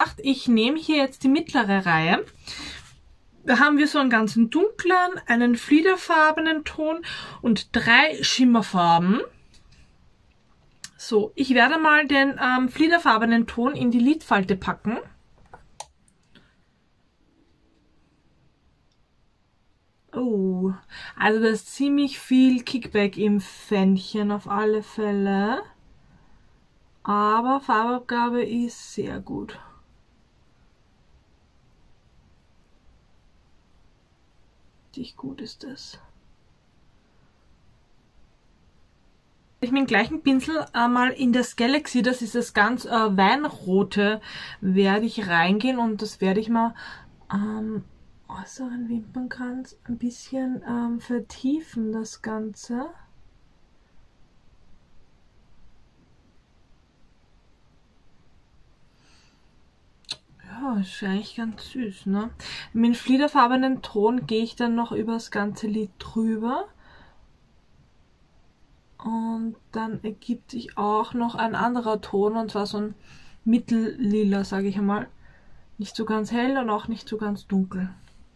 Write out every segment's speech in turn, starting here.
Ich nehme hier jetzt die mittlere Reihe. Da haben wir so einen ganzen dunklen, einen fliederfarbenen Ton und 3 Schimmerfarben. So, ich werde mal den fliederfarbenen Ton in die Lidfalte packen. Oh, also da ist ziemlich viel Kickback im Fännchen auf alle Fälle. Aber Farbabgabe ist sehr gut. Richtig gut ist das. Ich mit dem gleichen Pinsel einmal in das Galaxy, das ist das ganz Weinrote, werde ich reingehen und das werde ich mal äußeren Wimpernkranz ein bisschen vertiefen, das Ganze. Ja, ist eigentlich ganz süß, ne? Mit dem fliederfarbenen Ton gehe ich dann noch über das ganze Lid drüber. Und dann ergibt sich auch noch ein anderer Ton, und zwar so ein Mittellila, sage ich einmal. Nicht so ganz hell und auch nicht so ganz dunkel.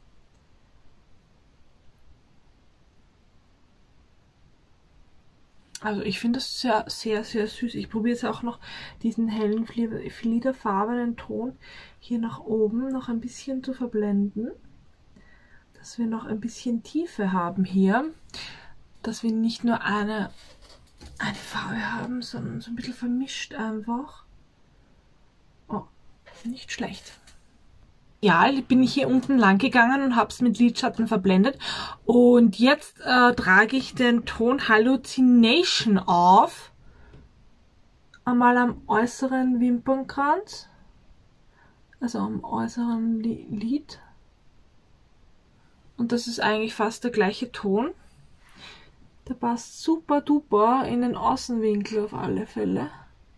Also ich finde das sehr, sehr, sehr süß. Ich probiere jetzt auch noch diesen hellen fliederfarbenen Ton hier nach oben noch ein bisschen zu verblenden. Dass wir noch ein bisschen Tiefe haben hier. Dass wir nicht nur eine Farbe haben, sondern so ein bisschen vermischt einfach. Oh, nicht schlecht. Ja, bin ich hier unten lang gegangen und habe es mit Lidschatten verblendet. Und jetzt trage ich den Ton Hallucination auf. Einmal am äußeren Wimpernkranz. Also am äußeren Lid. Und das ist eigentlich fast der gleiche Ton. Der passt super duper in den Außenwinkel auf alle Fälle.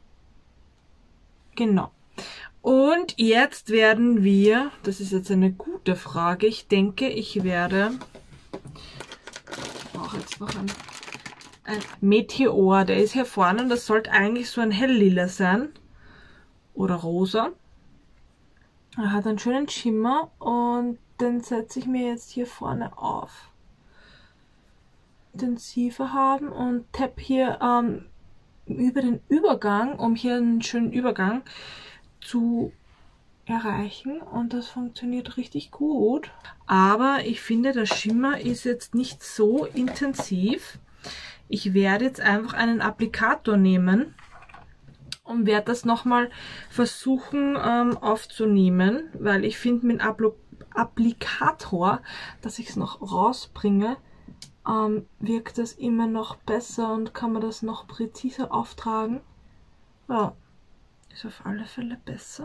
Genau. Und jetzt werden wir, das ist jetzt eine gute Frage, ich denke, ich werde, ich brauche jetzt noch ein Meteor, der ist hier vorne und das sollte eigentlich so ein Helllila sein oder rosa. Er hat einen schönen Schimmer und den setze ich mir jetzt hier vorne auf. Intensiver haben und tappe hier über den Übergang, um hier einen schönen Übergang zu erreichen, und das funktioniert richtig gut. Aber ich finde, der Schimmer ist jetzt nicht so intensiv. Ich werde jetzt einfach einen Applikator nehmen und werde das nochmal versuchen aufzunehmen, weil ich finde mit dem Applikator, dass ich es noch rausbringe, wirkt das immer noch besser und kann man das noch präziser auftragen. Ja, ist auf alle Fälle besser.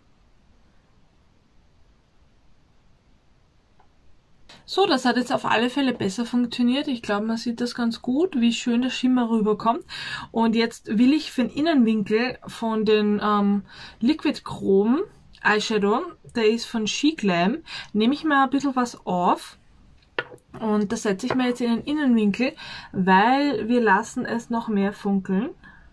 So, das hat jetzt auf alle Fälle besser funktioniert. Ich glaube, man sieht das ganz gut, wie schön der Schimmer rüberkommt. Und jetzt will ich für den Innenwinkel von den Liquid Chrome Eyeshadow, der ist von She Glam, nehme ich mal ein bisschen was auf. Und das setze ich mir jetzt in den Innenwinkel, weil wir lassen es noch mehr funkeln.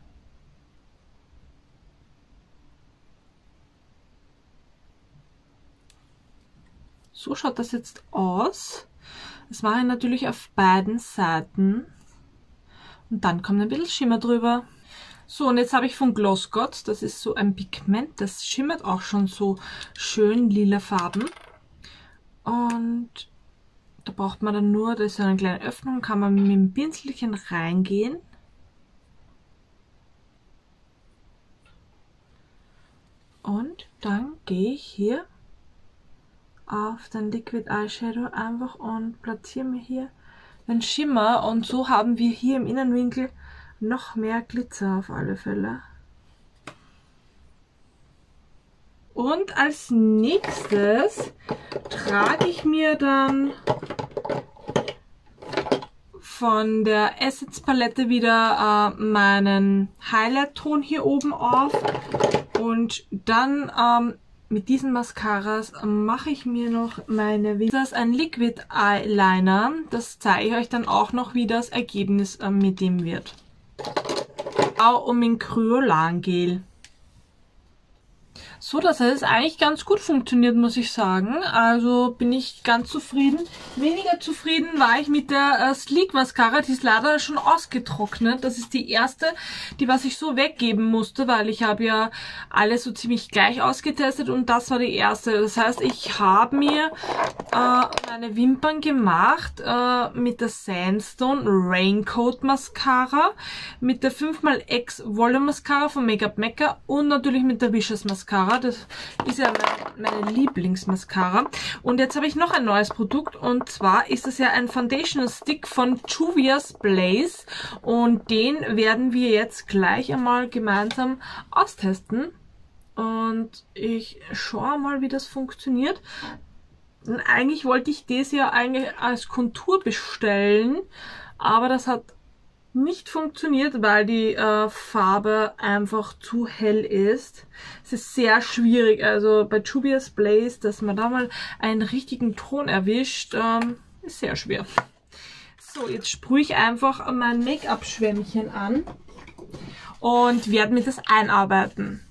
So schaut das jetzt aus. Das mache ich natürlich auf beiden Seiten. Und dann kommt ein bisschen Schimmer drüber. So, und jetzt habe ich von Glossgott, das ist so ein Pigment, das schimmert auch schon so schön lila Farben. Und da braucht man dann nur, da ist eine kleine Öffnung, kann man mit dem Pinselchen reingehen. Und dann gehe ich hier auf den Liquid Eyeshadow einfach und platziere mir hier den Schimmer. Und so haben wir hier im Innenwinkel noch mehr Glitzer auf alle Fälle. Und als nächstes trage ich mir dann von der Essence Palette wieder meinen Highlight-Ton hier oben auf. Und dann mit diesen Mascaras mache ich mir noch meine Wimpern. Das ist ein Liquid Eyeliner. Das zeige ich euch dann auch noch, wie das Ergebnis mit dem wird. Und mit Kryolangel. So, das hat jetzt eigentlich ganz gut funktioniert, muss ich sagen. Also bin ich ganz zufrieden. Weniger zufrieden war ich mit der Sleek Mascara. Die ist leider schon ausgetrocknet. Das ist die erste, die was ich so weggeben musste, weil ich habe ja alles so ziemlich gleich ausgetestet und das war die erste. Das heißt, ich habe mir meine Wimpern gemacht mit der Sandstone Raincoat Mascara, mit der 5xX Volume Mascara von Make Up Mecca und natürlich mit der Wishes Mascara. Das ist ja meine Lieblingsmascara. Und jetzt habe ich noch ein neues Produkt und zwar ist es ja ein Foundation Stick von Juvia's Place und den werden wir jetzt gleich einmal gemeinsam austesten. Und ich schaue mal, wie das funktioniert. Und eigentlich wollte ich das ja eigentlich als Kontur bestellen, aber das hat nicht funktioniert, weil die Farbe einfach zu hell ist. Es ist sehr schwierig, also bei Juvia's Place, dass man da mal einen richtigen Ton erwischt, ist sehr schwer. So, jetzt sprühe ich einfach mein Make-up-Schwämmchen an und werde mir das einarbeiten.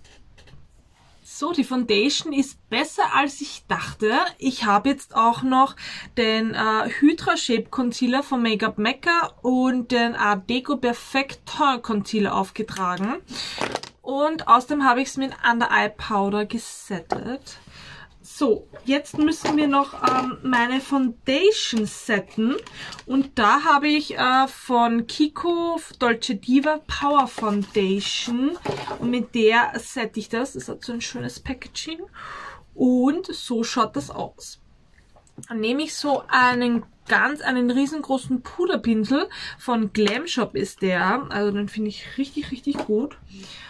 So, die Foundation ist besser als ich dachte. Ich habe jetzt auch noch den Hydra Shape Concealer von Make Up Mecca und den Art Deco Perfect Tint Concealer aufgetragen. Und außerdem habe ich es mit Under Eye Powder gesettet. So, jetzt müssen wir noch meine Foundation setten und da habe ich von Kiko Dolce Diva Power Foundation und mit der sette ich das. Das hat so ein schönes Packaging und so schaut das aus. Dann nehme ich so einen riesengroßen Puderpinsel von Glam Shop ist der, also den finde ich richtig, richtig gut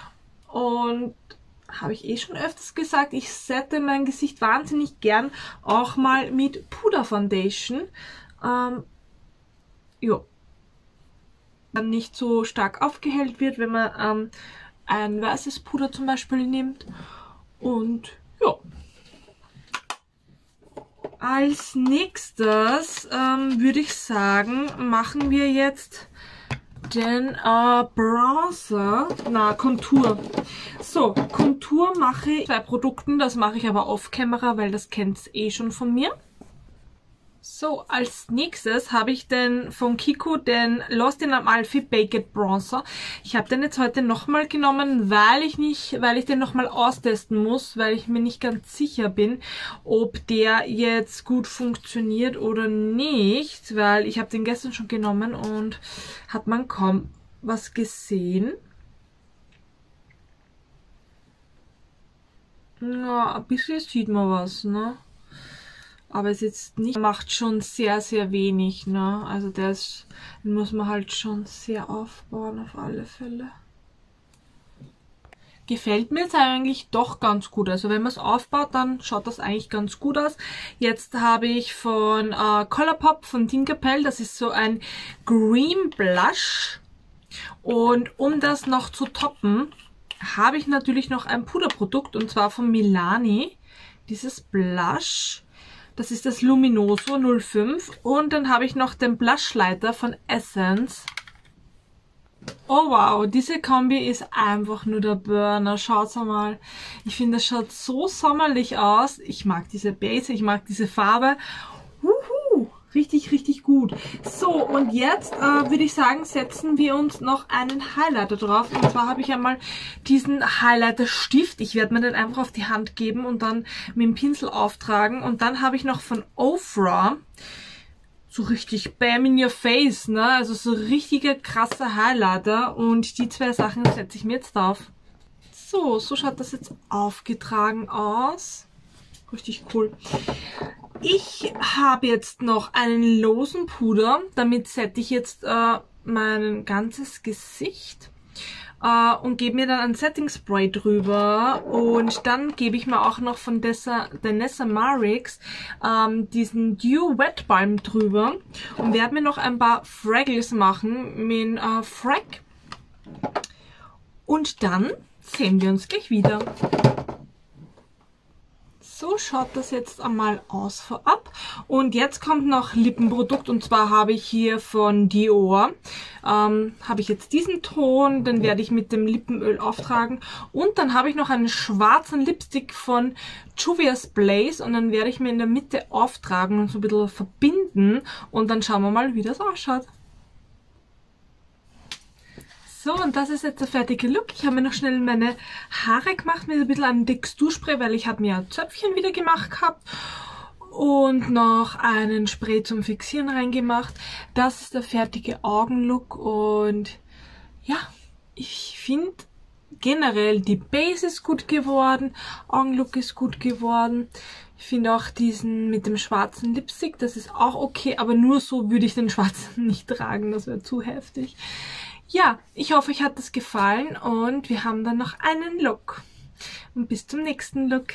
und habe ich eh schon öfters gesagt, ich sette mein Gesicht wahnsinnig gern auch mal mit Puder Foundation. Ja. Dann nicht so stark aufgehellt wird, wenn man ein weißes Puder zum Beispiel nimmt. Und ja. Als nächstes würde ich sagen, machen wir jetzt den Bronzer, Kontur. So, Kontur mache ich bei Produkten, das mache ich aber off-camera, weil das kennt ihr eh schon von mir. So, als nächstes habe ich den von Kiko, den Lost in Amalfi Baked Bronzer. Ich habe den jetzt heute nochmal genommen, weil ich den nochmal austesten muss, weil ich mir nicht ganz sicher bin, ob der jetzt gut funktioniert oder nicht, weil ich habe den gestern schon genommen und hat man kaum was gesehen. Ja, ein bisschen sieht man was, ne? Aber es jetzt nicht, macht schon sehr, sehr wenig, ne? Also den muss man halt schon sehr aufbauen, auf alle Fälle. Gefällt mir jetzt eigentlich doch ganz gut. Also wenn man es aufbaut, dann schaut das eigentlich ganz gut aus. Jetzt habe ich von Colourpop von Tinkerbell, das ist so ein Green Blush. Und um das noch zu toppen, habe ich natürlich noch ein Puderprodukt und zwar von Milani. Dieses Blush. Das ist das Luminoso 05 und dann habe ich noch den Blushleiter von Essence. Oh wow, diese Kombi ist einfach nur der Burner. Schaut's mal. Ich finde, das schaut so sommerlich aus. Ich mag diese Base, ich mag diese Farbe. Richtig, richtig gut. So, und jetzt würde ich sagen, setzen wir uns noch einen Highlighter drauf. Und zwar habe ich einmal diesen Highlighter-Stift. Ich werde mir den einfach auf die Hand geben und dann mit dem Pinsel auftragen. Und dann habe ich noch von Ofra so richtig Bam in your face, ne? Also so richtiger krasser Highlighter. Und die zwei Sachen setze ich mir jetzt auf. So schaut das jetzt aufgetragen aus. Richtig cool. Ich habe jetzt noch einen losen Puder. Damit sette ich jetzt mein ganzes Gesicht und gebe mir dann ein Setting Spray drüber. Und dann gebe ich mir auch noch von Danessa Marix diesen Dew Wet Balm drüber und werde mir noch ein paar Fraggles machen mit Frag. Und dann sehen wir uns gleich wieder. So schaut das jetzt einmal aus vorab. Und jetzt kommt noch Lippenprodukt, und zwar habe ich hier von Dior, habe ich jetzt diesen Ton, den werde ich mit dem Lippenöl auftragen. Und dann habe ich noch einen schwarzen Lipstick von Juvia's Place und dann werde ich mir in der Mitte auftragen und so ein bisschen verbinden und dann schauen wir mal, wie das ausschaut. So, und das ist jetzt der fertige Look. Ich habe mir noch schnell meine Haare gemacht mit ein bisschen einem Texturspray, weil ich habe mir ein Zöpfchen wieder gemacht gehabt und noch einen Spray zum Fixieren reingemacht. Das ist der fertige Augenlook und ja, ich finde generell die Base ist gut geworden, Augenlook ist gut geworden. Ich finde auch diesen mit dem schwarzen Lipstick, das ist auch okay, aber nur so würde ich den schwarzen nicht tragen, das wäre zu heftig. Ja, ich hoffe, euch hat das gefallen und wir haben dann noch einen Look. Und bis zum nächsten Look.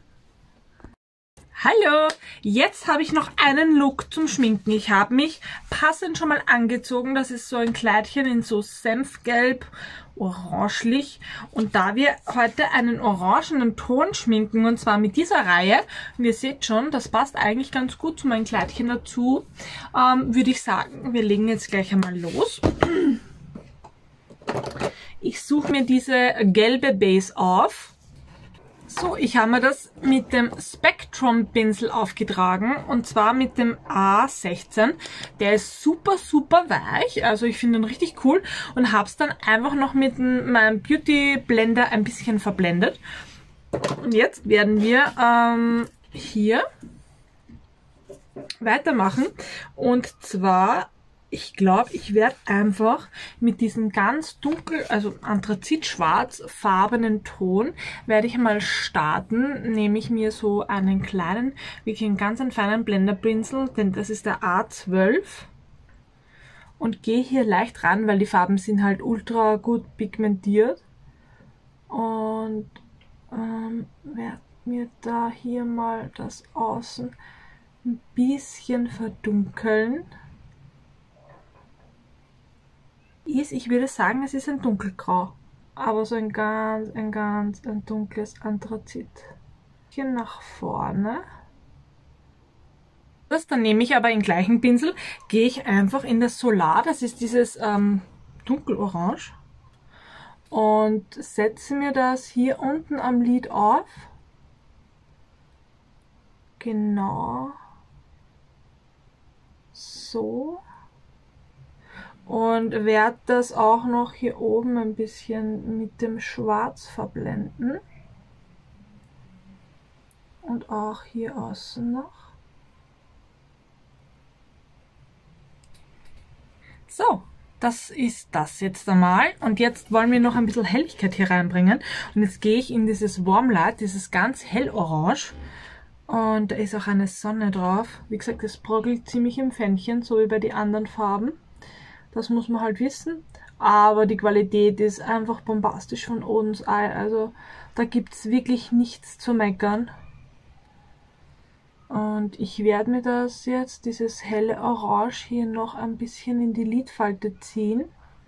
Hallo, jetzt habe ich noch einen Look zum Schminken. Ich habe mich passend schon mal angezogen. Das ist so ein Kleidchen in so Senfgelb, orangelich. Und da wir heute einen orangenen Ton schminken, und zwar mit dieser Reihe, und ihr seht schon, das passt eigentlich ganz gut zu meinem Kleidchen dazu, würde ich sagen, wir legen jetzt gleich einmal los. Ich suche mir diese gelbe Base auf. So, ich habe mir das mit dem Spectrum Pinsel aufgetragen und zwar mit dem A16. Der ist super, super weich, also ich finde ihn richtig cool und habe es dann einfach noch mit meinem Beauty Blender ein bisschen verblendet. Und jetzt werden wir hier weitermachen und zwar... Ich glaube, ich werde einfach mit diesem ganz dunkel, also anthrazitschwarz farbenen Ton, werde ich mal starten. Nehme ich mir so einen kleinen, wirklich einen ganz feinen Blenderpinsel, denn das ist der A12. Und gehe hier leicht ran, weil die Farben sind halt ultra gut pigmentiert. Und werde mir da hier mal das Außen ein bisschen verdunkeln. Ich würde sagen, es ist ein dunkelgrau, aber so ein ganz dunkles Anthrazit. Hier nach vorne. Dann nehme ich aber im gleichen Pinsel, gehe ich einfach in das Solar, das ist dieses dunkelorange, und setze mir das hier unten am Lid auf. Genau. So. Und werde das auch noch hier oben ein bisschen mit dem Schwarz verblenden. Und auch hier außen noch. So, das ist das jetzt einmal. Und jetzt wollen wir noch ein bisschen Helligkeit hier reinbringen. Und jetzt gehe ich in dieses Warm Light, dieses ganz hellorange. Und da ist auch eine Sonne drauf. Wie gesagt, es brockelt ziemlich im Fännchen, so wie bei den anderen Farben. Das muss man halt wissen, aber die Qualität ist einfach bombastisch von Odens Eye, also da gibt es wirklich nichts zu meckern. Und ich werde mir das jetzt, dieses helle Orange hier noch ein bisschen in die Lidfalte ziehen.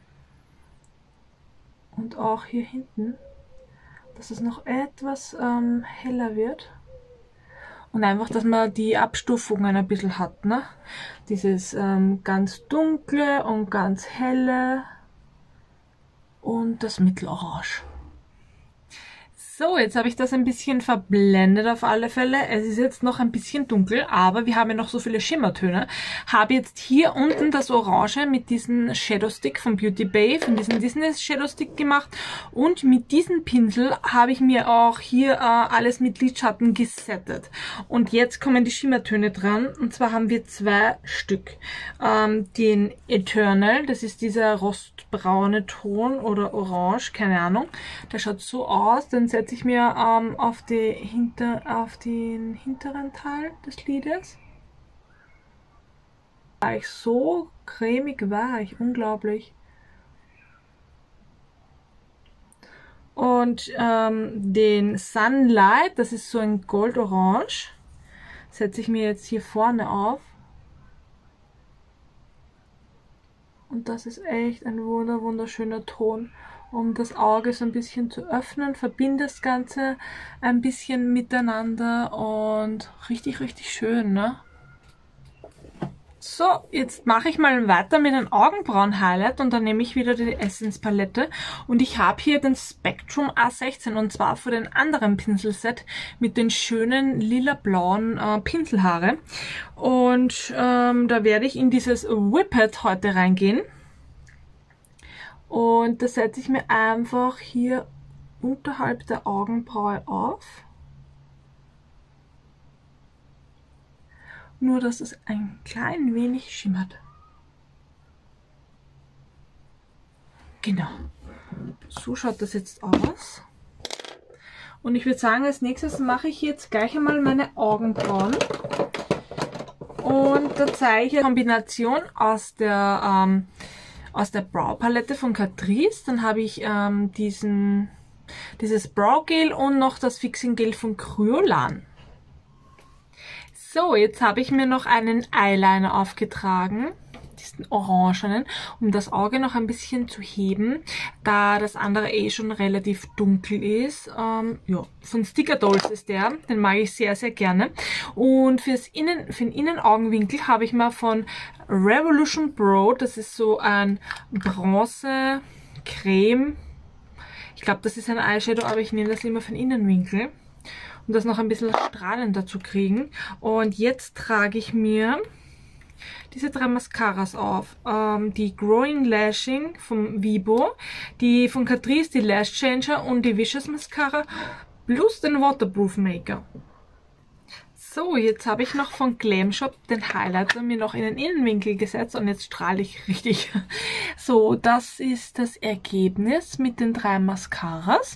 Und auch hier hinten, dass es noch etwas heller wird. Und einfach, dass man die Abstufungen ein bisschen hat, ne? Dieses ganz dunkle und ganz helle und das Mittelorange. So, jetzt habe ich das ein bisschen verblendet auf alle Fälle. Es ist jetzt noch ein bisschen dunkel, aber wir haben ja noch so viele Schimmertöne. Habe jetzt hier unten das Orange mit diesem Shadow Stick von Beauty Bay, von diesem Disney Shadow Stick gemacht. Und mit diesem Pinsel habe ich mir auch hier alles mit Lidschatten gesettet. Und jetzt kommen die Schimmertöne dran. Und zwar haben wir 2 Stück. Den Eternal, das ist dieser rostbraune Ton oder orange, keine Ahnung. Der schaut so aus, den setze ich mir auf den hinteren Teil des Lides. Weich, so cremig weich, unglaublich. Und den Sunlight, das ist so ein Goldorange, setze ich mir jetzt hier vorne auf. Und das ist echt ein wunderschöner Ton. um das Auge so ein bisschen zu öffnen. Verbinde das Ganze ein bisschen miteinander und richtig, richtig schön, ne? So, jetzt mache ich mal weiter mit einem Augenbrauen-Highlight und dann nehme ich wieder die Essence-Palette und ich habe hier den Spectrum A16 und zwar für den anderen Pinselset mit den schönen lila-blauen Pinselhaare und da werde ich in dieses Whippet heute reingehen und das setze ich mir einfach hier unterhalb der Augenbraue auf. Nur, dass es ein klein wenig schimmert. Genau. So schaut das jetzt aus. Und ich würde sagen, als nächstes mache ich jetzt gleich einmal meine Augenbrauen. Und da zeige ich eine Kombination aus der Brow-Palette von Catrice. Dann habe ich dieses Brow-Gel und noch das Fixing-Gel von Kryolan. So, jetzt habe ich mir noch einen Eyeliner aufgetragen, diesen orangenen, um das Auge noch ein bisschen zu heben, da das andere eh schon relativ dunkel ist. Ja, von Sticker Dolls ist der, den mag ich sehr, sehr gerne. Und für den Innenaugenwinkel habe ich mal von Revolution Pro, das ist so ein Bronze-Creme. Ich glaube, das ist ein Eyeshadow, aber ich nehme das immer für den Innenwinkel, um das noch ein bisschen strahlender zu kriegen. Und jetzt trage ich mir diese 3 Mascaras auf. Die Growing Lashing vom Vibo, die von Catrice, die Lash Changer und die Vicious Mascara plus den Waterproof Maker. So, jetzt habe ich noch von Glam Shop den Highlighter mir noch in den Innenwinkel gesetzt und jetzt strahle ich richtig. So, das ist das Ergebnis mit den 3 Mascaras.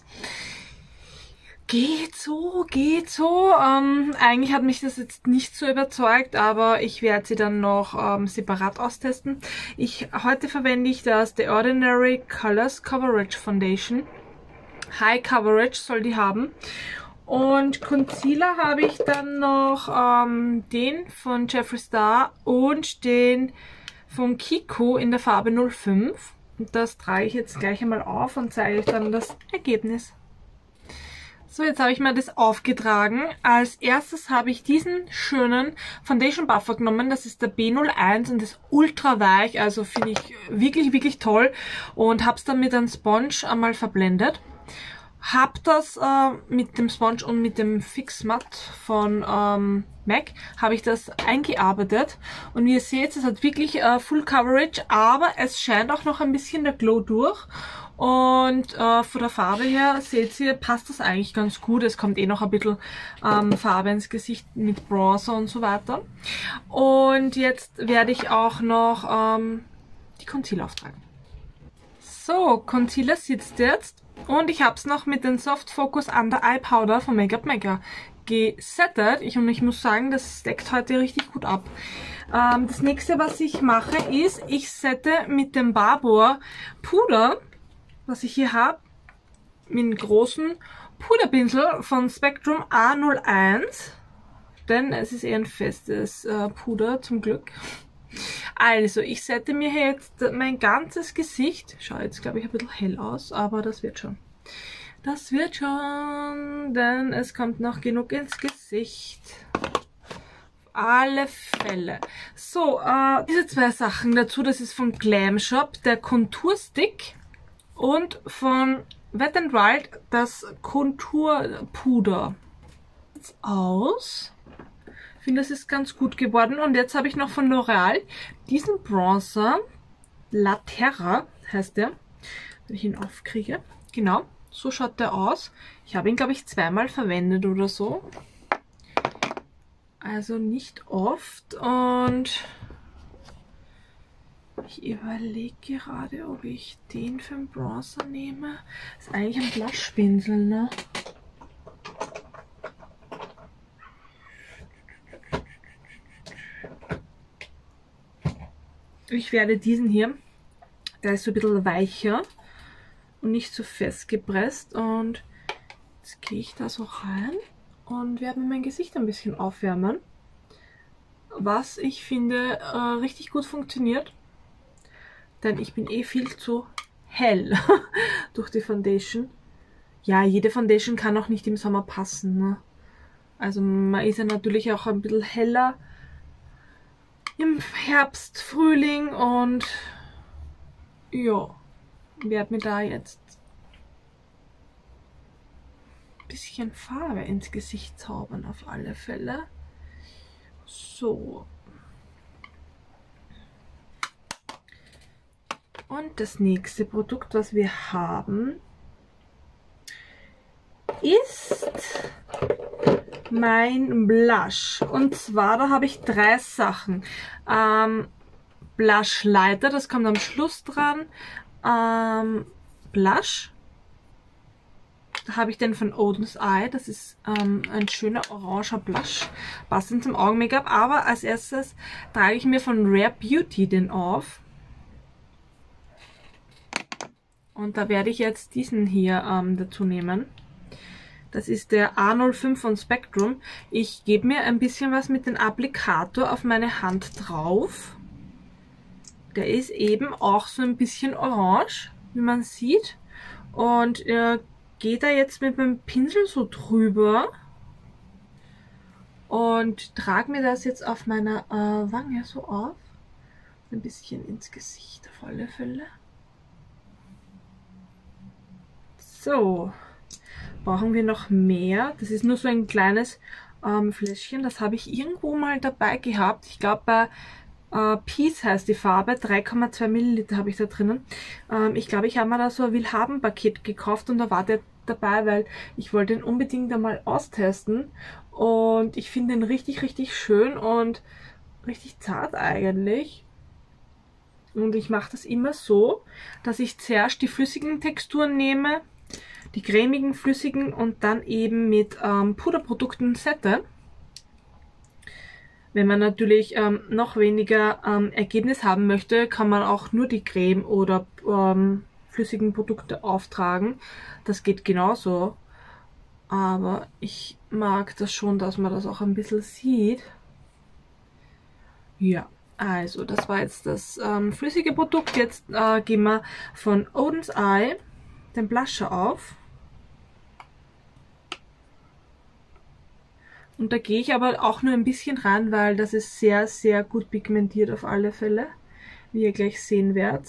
Geht so, geht so. Eigentlich hat mich das jetzt nicht so überzeugt, aber ich werde sie dann noch separat austesten. Heute verwende ich das The Ordinary Colors Coverage Foundation. High Coverage soll die haben. Und Concealer habe ich dann noch den von Jeffree Star und den von Kiko in der Farbe 05. Und das trage ich jetzt gleich einmal auf und zeige euch dann das Ergebnis. So, jetzt habe ich mir das aufgetragen. Als erstes habe ich diesen schönen Foundation Buffer genommen. Das ist der B01 und ist ultra weich. Also finde ich wirklich, wirklich toll. Und habe es dann mit einem Sponge einmal verblendet. Habe das mit dem Sponge und mit dem Fix Matte von MAC habe ich das eingearbeitet. Und wie ihr seht, es hat wirklich Full Coverage, aber es scheint auch noch ein bisschen der Glow durch. Und von der Farbe her, seht ihr, passt das eigentlich ganz gut. Es kommt eh noch ein bisschen Farbe ins Gesicht mit Bronzer und so weiter. Und jetzt werde ich auch noch die Concealer auftragen. So, Concealer sitzt jetzt. Und ich habe es noch mit dem Soft Focus Under Eye Powder von Makeup Maker gesettet. Und ich muss sagen, das deckt heute richtig gut ab. Das nächste, was ich mache, ist, ich sette mit dem Barbour Puder, was ich hier habe, mit einem großen Puderpinsel von Spectrum A01, denn es ist eher ein festes Puder, zum Glück. Also, ich sette mir jetzt mein ganzes Gesicht, schaut jetzt, glaube ich, ein bisschen hell aus, aber das wird schon. Das wird schon, denn es kommt noch genug ins Gesicht. Alle Fälle. So, diese 2 Sachen dazu, das ist von Glam Shop, der Konturstick. Und von Wet n Wild das Konturpuder. Jetzt aus. Ich finde, das ist ganz gut geworden. Und jetzt habe ich noch von L'Oreal diesen Bronzer. La Terra heißt der. Wenn ich ihn aufkriege. Genau, so schaut der aus. Ich habe ihn, glaube ich, 2-mal verwendet oder so. Also nicht oft. Und ich überlege gerade, ob ich den für den Bronzer nehme. Das ist eigentlich ein Blushpinsel, ne? Ich werde diesen hier, der ist so ein bisschen weicher und nicht so fest gepresst. Und jetzt gehe ich da so rein und werde mir mein Gesicht ein bisschen aufwärmen. Was ich finde richtig gut funktioniert. Denn ich bin eh viel zu hell durch die Foundation. Ja, jede Foundation kann auch nicht im Sommer passen, ne? Also man ist ja natürlich auch ein bisschen heller im Herbst, Frühling und ja, werde mir da jetzt ein bisschen Farbe ins Gesicht zaubern auf alle Fälle. So. Und das nächste Produkt, was wir haben, ist mein Blush. Und zwar, da habe ich 3 Sachen. Blushleiter, das kommt am Schluss dran. Blush. Da habe ich den von Oden's Eye. Das ist ein schöner oranger Blush. Passend zum Augen-Make-up. Aber als erstes trage ich mir von Rare Beauty den auf. Und da werde ich jetzt diesen hier dazu nehmen. Das ist der A05 von Spectrum. Ich gebe mir ein bisschen was mit dem Applikator auf meine Hand drauf. Der ist eben auch so ein bisschen orange, wie man sieht. Und gehe da jetzt mit meinem Pinsel so drüber. Und trage mir das jetzt auf meiner Wange so auf. Ein bisschen ins Gesicht auf alle Fälle. So. Brauchen wir noch mehr. Das ist nur so ein kleines Fläschchen. Das habe ich irgendwo mal dabei gehabt. Ich glaube bei Peace heißt die Farbe. 3,2 Milliliter habe ich da drinnen. Ich glaube, ich habe mir da so ein Willhaben-Paket gekauft und da war der dabei, weil ich wollte ihn unbedingt einmal austesten. Und ich finde ihn richtig, richtig schön und richtig zart eigentlich. Und ich mache das immer so, dass ich zuerst die flüssigen Texturen nehme, die cremigen, flüssigen und dann eben mit Puderprodukten sette. Wenn man natürlich noch weniger Ergebnis haben möchte, kann man auch nur die Creme oder flüssigen Produkte auftragen. Das geht genauso. Aber ich mag das schon, dass man das auch ein bisschen sieht. Ja, also das war jetzt das flüssige Produkt. Jetzt gehen wir von Oden's Eye den Blusher auf. Und da gehe ich aber auch nur ein bisschen ran, weil das ist sehr, sehr gut pigmentiert auf alle Fälle, wie ihr gleich sehen werdet.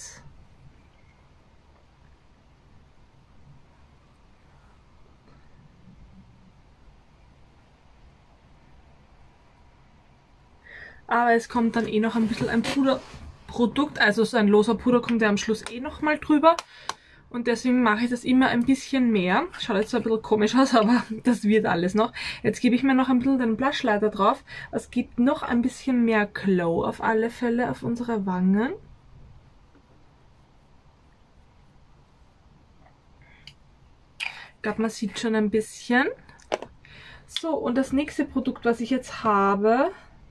Aber es kommt dann eh noch ein bisschen ein Puderprodukt, also so ein loser Puder kommt ja am Schluss eh nochmal drüber. Und deswegen mache ich das immer ein bisschen mehr. Schaut jetzt zwar ein bisschen komisch aus, aber das wird alles noch. Jetzt gebe ich mir noch ein bisschen den Blushleiter drauf. Es gibt noch ein bisschen mehr Glow auf alle Fälle auf unsere Wangen. Ich glaube, man sieht schon ein bisschen. So, und das nächste Produkt, was ich jetzt habe,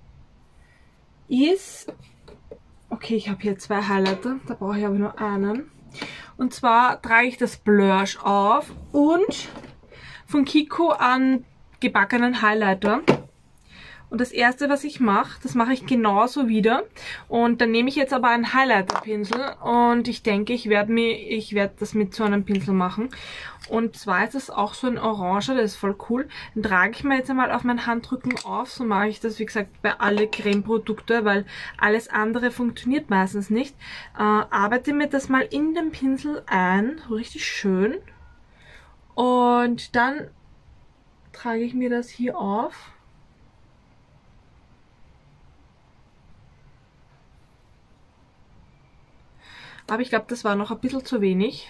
ist... Okay, ich habe hier 2 Highlighter, da brauche ich aber nur einen. Und zwar trage ich das Blush auf und von Kiko an gebackenen Highlighter. Und das erste, was ich mache, das mache ich genauso wieder. Und dann nehme ich jetzt aber einen Highlighter-Pinsel und ich denke, ich werde das mit so einem Pinsel machen. Und zwar ist das auch so ein Oranger, das ist voll cool. Den trage ich mir jetzt einmal auf meinen Handrücken auf. So mache ich das, wie gesagt, bei alle Creme-Produkte, weil alles andere funktioniert meistens nicht. Arbeite mir das mal in den Pinsel ein, so richtig schön. Und dann trage ich mir das hier auf. Aber ich glaube, das war noch ein bisschen zu wenig.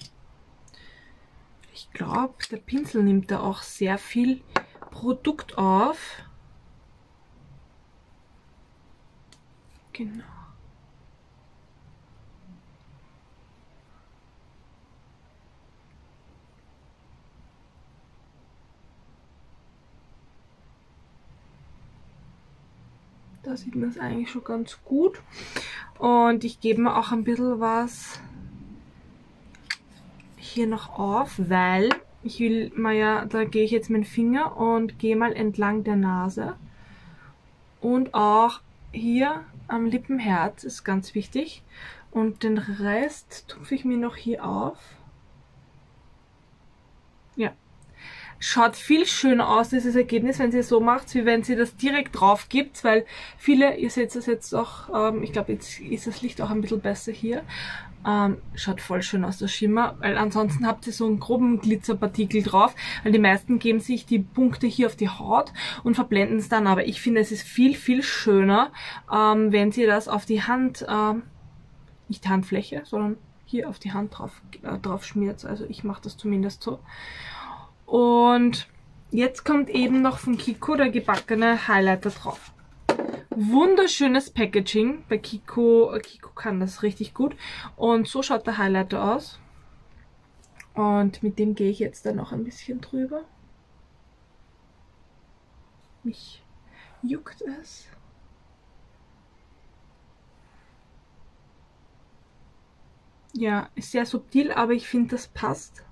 Ich glaube, der Pinsel nimmt da auch sehr viel Produkt auf. Genau. Da sieht man es eigentlich schon ganz gut. Und ich gebe mir auch ein bisschen was hier noch auf, weil ich will mal ja, da gehe ich jetzt mit dem Finger und gehe mal entlang der Nase. Und auch hier am Lippenherz ist ganz wichtig. Und den Rest tupfe ich mir noch hier auf. Ja. Schaut viel schöner aus, dieses Ergebnis, wenn sie es so macht, wie wenn sie das direkt drauf gibt, weil viele, ihr seht es jetzt auch, ich glaube, jetzt ist das Licht auch ein bisschen besser hier, schaut voll schön aus, der Schimmer, weil ansonsten habt ihr so einen groben Glitzerpartikel drauf, weil die meisten geben sich die Punkte hier auf die Haut und verblenden es dann, aber ich finde, es ist viel, viel schöner, wenn sie das auf die Hand, nicht Handfläche, sondern hier auf die Hand drauf schmiert, also ich mache das zumindest so. Und jetzt kommt eben noch von Kiko der gebackene Highlighter drauf. Wunderschönes Packaging. Bei Kiko kann das richtig gut. Und so schaut der Highlighter aus. Und mit dem gehe ich jetzt dann noch ein bisschen drüber. Mich juckt es. Ja, ist sehr subtil, aber ich finde, das passt.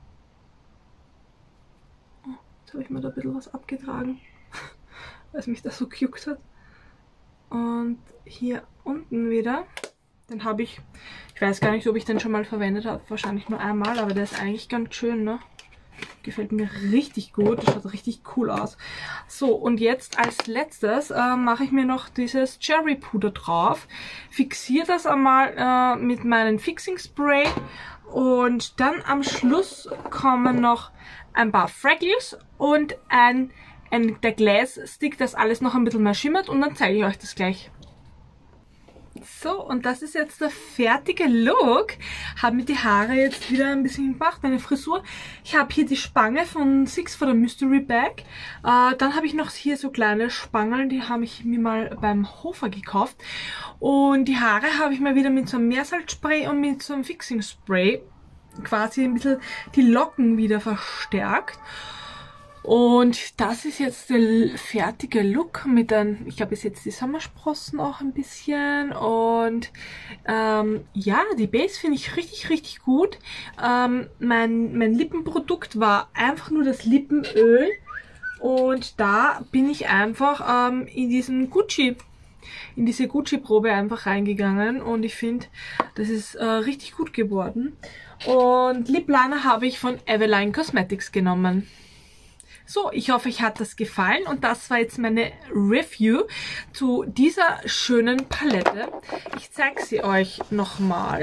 Jetzt habe ich mir da ein bisschen was abgetragen, weil es mich da so gejuckt hat. Und hier unten wieder, den habe ich weiß gar nicht, ob ich den schon mal verwendet habe, wahrscheinlich nur einmal, aber der ist eigentlich ganz schön, ne? Gefällt mir richtig gut, das schaut richtig cool aus. So, und jetzt als letztes mache ich mir noch dieses Cherry Puder drauf. Fixiere das einmal mit meinem Fixing Spray und dann am Schluss kommen noch ein paar Fraggles und der Glass-Stick, das alles noch ein bisschen mehr schimmert und dann zeige ich euch das gleich. So, und das ist jetzt der fertige Look. Habe mir die Haare jetzt wieder ein bisschen gemacht, meine Frisur. Ich habe hier die Spange von Six for the Mystery Bag. Dann habe ich noch hier so kleine Spangeln, die habe ich mir mal beim Hofer gekauft. Und die Haare habe ich mal wieder mit so einem Meersalzspray und mit so einem Fixing Spray quasi ein bisschen die Locken wieder verstärkt. Und das ist jetzt der fertige Look mit einem, ich glaube, ich setze die Sommersprossen auch ein bisschen und ja, die Base finde ich richtig, richtig gut. Mein Lippenprodukt war einfach nur das Lippenöl und da bin ich einfach in diese Gucci-Probe einfach reingegangen und ich finde, das ist richtig gut geworden. Und Lip Liner habe ich von Eveline Cosmetics genommen. So, ich hoffe, euch hat das gefallen und das war jetzt meine Review zu dieser schönen Palette. Ich zeige sie euch nochmal.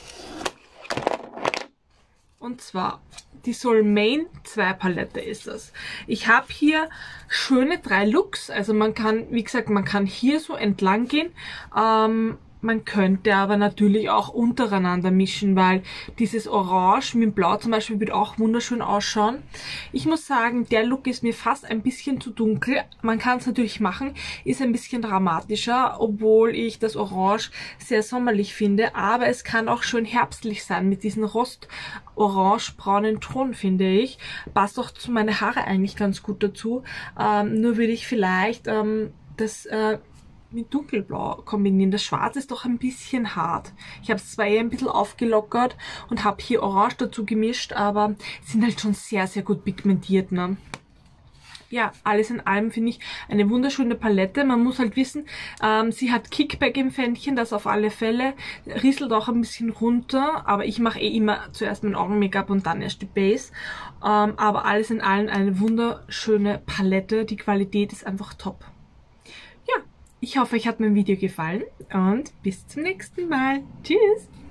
Und zwar die Solmain 2 Palette ist das. Ich habe hier schöne 3 Looks, also man kann, wie gesagt, man kann hier so entlang gehen. Man könnte aber natürlich auch untereinander mischen, weil dieses Orange mit Blau zum Beispiel wird auch wunderschön ausschauen. Ich muss sagen, der Look ist mir fast ein bisschen zu dunkel. Man kann es natürlich machen, ist ein bisschen dramatischer, obwohl ich das Orange sehr sommerlich finde. Aber es kann auch schön herbstlich sein mit diesem rost-orange-braunen Ton, finde ich. Passt auch zu meinen Haare eigentlich ganz gut dazu. Nur würde ich vielleicht das mit dunkelblau kombinieren. Das Schwarz ist doch ein bisschen hart. Ich habe es zwar eher ein bisschen aufgelockert und habe hier Orange dazu gemischt, aber sind halt schon sehr, sehr gut pigmentiert, ne? Ja, alles in allem finde ich eine wunderschöne Palette. Man muss halt wissen, sie hat Kickback im Fändchen, das auf alle Fälle. Rieselt auch ein bisschen runter, aber ich mache eh immer zuerst mein Augen-Make-up und dann erst die Base. Aber alles in allem eine wunderschöne Palette. Die Qualität ist einfach top. Ja, ich hoffe, euch hat mein Video gefallen und bis zum nächsten Mal. Tschüss!